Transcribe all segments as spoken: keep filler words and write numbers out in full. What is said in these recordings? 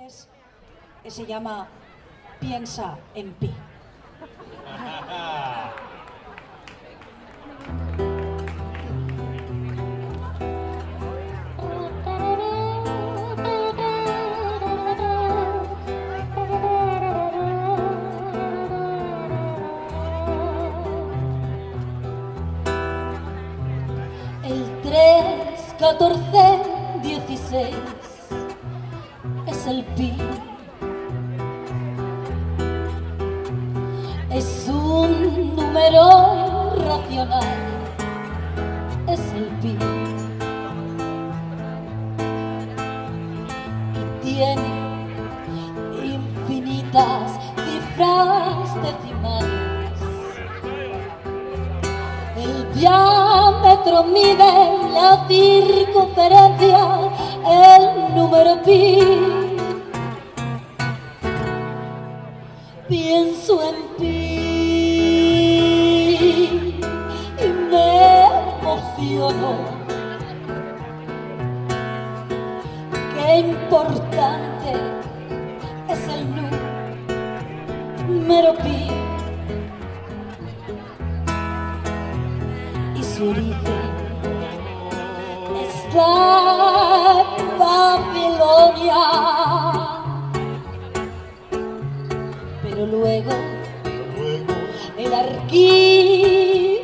canciones que se llama Piensa en Pi. El tres, catorce, dieciséis es el pi. Es un número racional, es el pi. Y tiene infinitas cifras decimales. El diámetro mide la circunferencia, el número pi. Pienso en pi y me emociono. Qué importante es el número pi y su origen está en Babilonia. Pero luego, el Arquímedes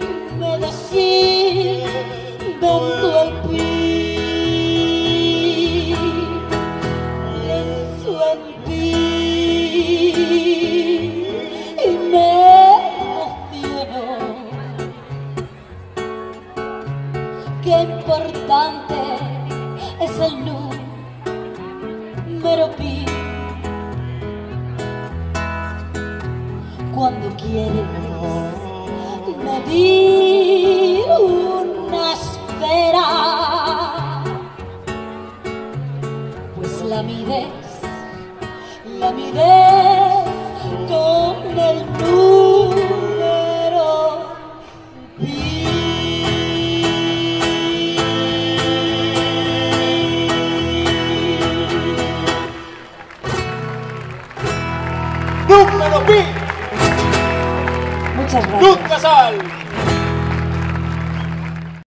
inventó el pi. Pienso en pi y me emociono. Qué importante es el número pi. Cuando quieres